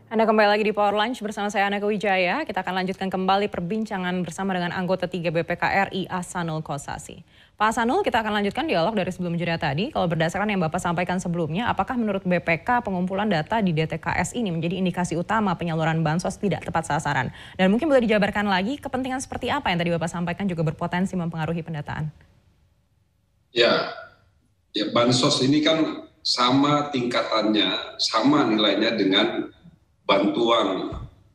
Anda kembali lagi di Power Lunch bersama saya Anaka Wijaya. Kita akan lanjutkan kembali perbincangan bersama dengan anggota 3 BPK RI Ahsanul Kossasi. Pak Ahsanul, kita akan lanjutkan dialog dari sebelum jeda tadi. Kalau berdasarkan yang Bapak sampaikan sebelumnya, apakah menurut BPK pengumpulan data di DTKS ini menjadi indikasi utama penyaluran bansos tidak tepat sasaran? Dan mungkin boleh dijabarkan lagi kepentingan seperti apa yang tadi Bapak sampaikan juga berpotensi mempengaruhi pendataan? Ya, bansos ini kan sama tingkatannya, sama nilainya dengan bantuan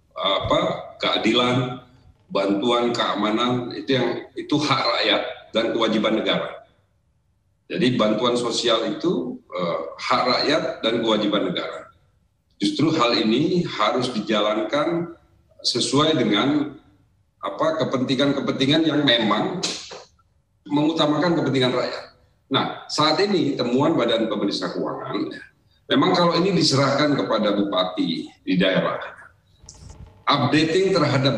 keadilan, bantuan keamanan, itu hak rakyat dan kewajiban negara. Jadi bantuan sosial itu hak rakyat dan kewajiban negara. Justru hal ini harus dijalankan sesuai dengan kepentingan-kepentingan yang memang mengutamakan kepentingan rakyat. Nah, saat ini temuan Badan Pemeriksa Keuangan, memang kalau ini diserahkan kepada bupati di daerah, updating terhadap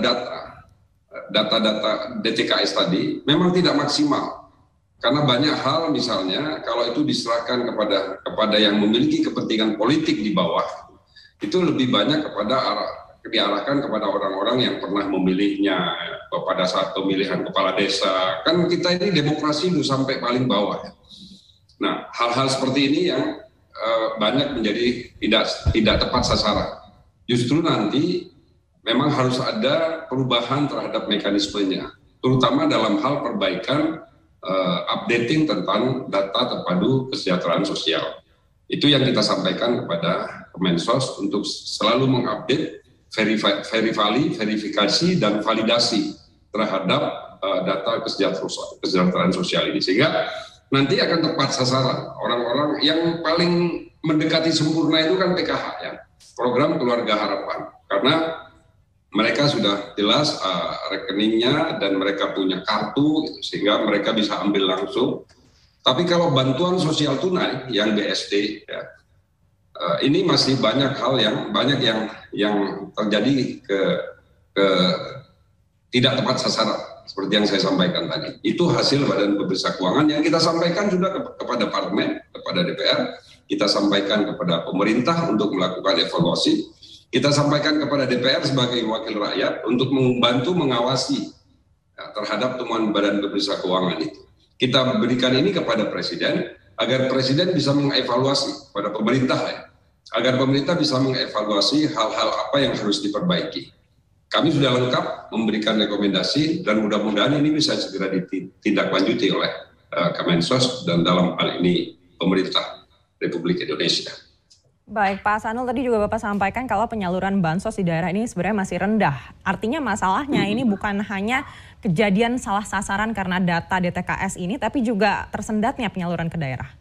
data-data DTKS tadi memang tidak maksimal. Karena banyak hal, misalnya kalau itu diserahkan kepada yang memiliki kepentingan politik di bawah, itu lebih banyak diarahkan kepada orang-orang yang pernah memilihnya pada saat pemilihan kepala desa. Kan kita ini demokrasi itu sampai paling bawah. Nah, hal-hal seperti ini yang banyak menjadi tidak tepat sasaran. Justru nanti memang harus ada perubahan terhadap mekanismenya, terutama dalam hal perbaikan updating tentang data terpadu kesejahteraan sosial. Itu yang kita sampaikan kepada Kemensos untuk selalu mengupdate, verifikasi dan validasi terhadap data kesejahteraan sosial ini, sehingga nanti akan tepat sasaran. Orang-orang yang paling mendekati sempurna itu kan PKH, ya, program Keluarga Harapan, karena mereka sudah jelas rekeningnya dan mereka punya kartu, gitu, sehingga mereka bisa ambil langsung. Tapi kalau bantuan sosial tunai yang BSD, ya, ini masih banyak hal yang terjadi ke tidak tepat sasaran. Seperti yang saya sampaikan tadi, itu hasil Badan Pemeriksa Keuangan yang kita sampaikan sudah kepada Parlemen, kepada DPR, kita sampaikan kepada pemerintah untuk melakukan evaluasi, kita sampaikan kepada DPR sebagai wakil rakyat untuk membantu mengawasi terhadap temuan Badan Pemeriksa Keuangan itu. Kita berikan ini kepada Presiden, agar Presiden bisa mengevaluasi pada pemerintah, ya, agar pemerintah bisa mengevaluasi hal-hal apa yang harus diperbaiki. Kami sudah lengkap memberikan rekomendasi dan mudah-mudahan ini bisa segera ditindaklanjuti oleh Kemensos dan dalam hal ini pemerintah Republik Indonesia. Baik, Pak Ahsanul, tadi juga Bapak sampaikan kalau penyaluran bansos di daerah ini sebenarnya masih rendah. Artinya masalahnya ini bukan hanya kejadian salah sasaran karena data DTKS ini, tapi juga tersendatnya penyaluran ke daerah.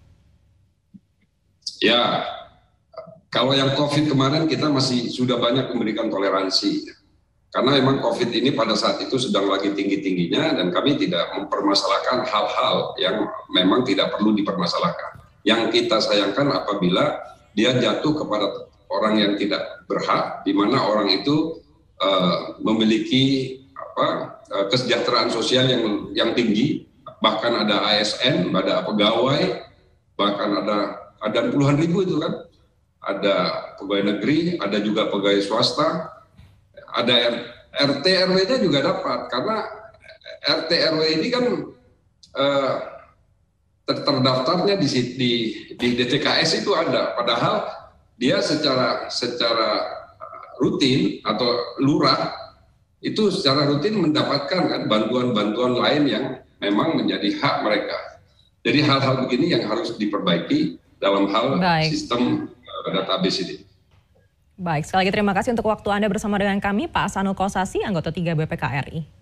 Ya, kalau yang COVID kemarin kita masih sudah banyak memberikan toleransi. Karena memang COVID ini pada saat itu sedang lagi tinggi-tingginya dan kami tidak mempermasalahkan hal-hal yang memang tidak perlu dipermasalahkan. Yang kita sayangkan apabila dia jatuh kepada orang yang tidak berhak, di mana orang itu memiliki kesejahteraan sosial yang tinggi, bahkan ada ASN, ada pegawai, bahkan ada puluhan ribu itu kan, ada pegawai negeri, ada juga pegawai swasta. Ada RT RW-nya juga dapat, karena RT RW ini kan terdaftarnya di DTKS itu ada, padahal dia secara rutin atau lurah itu secara rutin mendapatkan kan bantuan-bantuan lain yang memang menjadi hak mereka. Jadi hal-hal begini yang harus diperbaiki dalam hal sistem database ini. Baik, sekali lagi terima kasih untuk waktu Anda bersama dengan kami, Pak Ahsanul Kossasi, anggota 3 BPK RI.